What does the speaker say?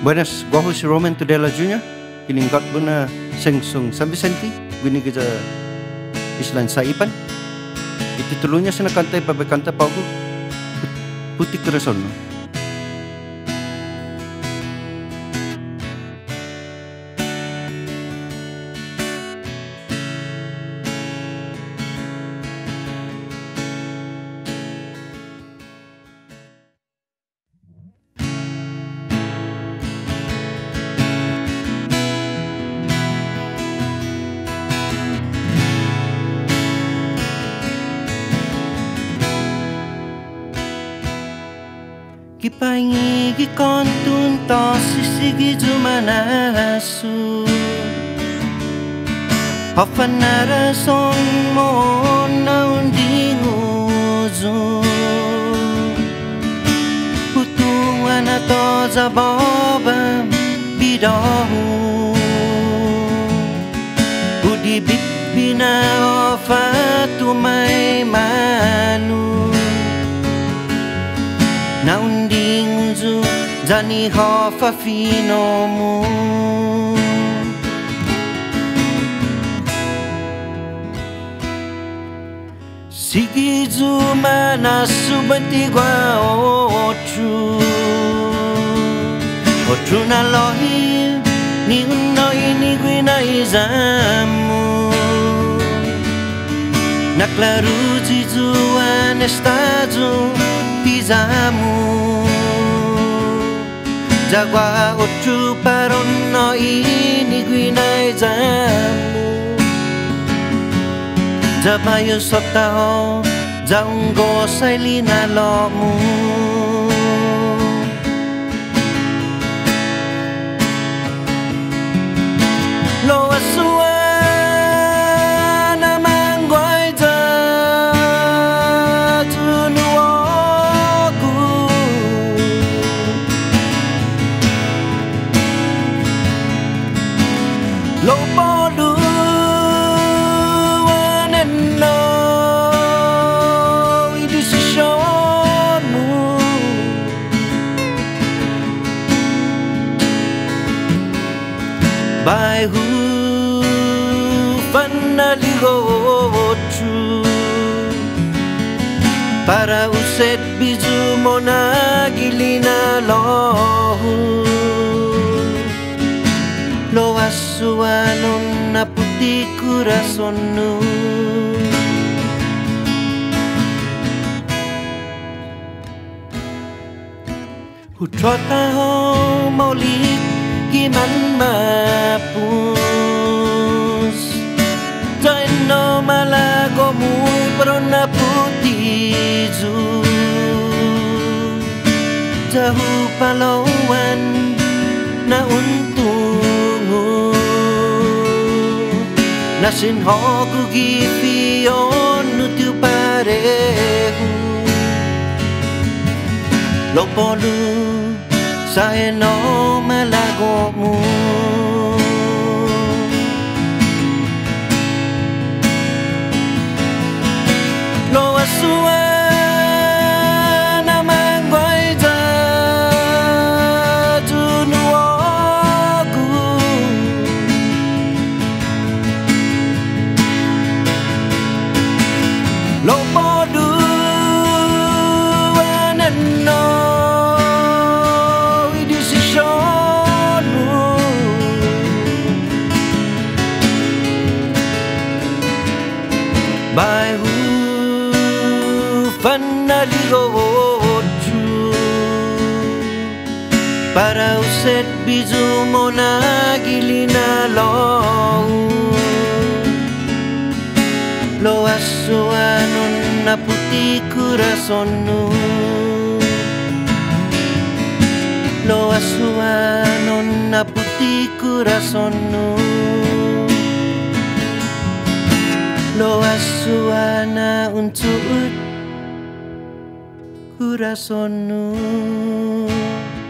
Buenas, gua si Roman Tudela Jr. Kiningkat mo na sengsung San Vicente. Gini kita Islan Saipan. Itutulunnya sa nakantay pabakanta pa ako. Putik Corazon. No? Kipaingi kontun to sisigi jumanasu Hofanara son mo naundinguzu Putuan ato zaboba bidahu Budi bipina ofatu mai manu Naundinguzu zani hofa finomu Sigi zuma na subati gua Otru na lohi ni unoi ni guina izamu Naklaru jizua nestaju Pizamu Jagwa otru parono ini guinai jamu Jabayo sotaho Jaunggo sailina lomu Lo asua Lo polu waneno idisishonu By who fanaligotu Para uset biju monagilina lohu Lo asuanon na puti kurasonu Hutrota ho maulik giman mapus Jaino malago mu prona puti zu Jahu palawan na untungu Nasin hoku gifion nutiu parehu Lopolu saeno malagomu Lo asua Lo podu waneno idisishonu By who fanaligotu Para uset biju monagilina lohu Lo asuanon na puti kurasonu Lo asuanon na puti kurasonu Lo asuana untuk kurasonu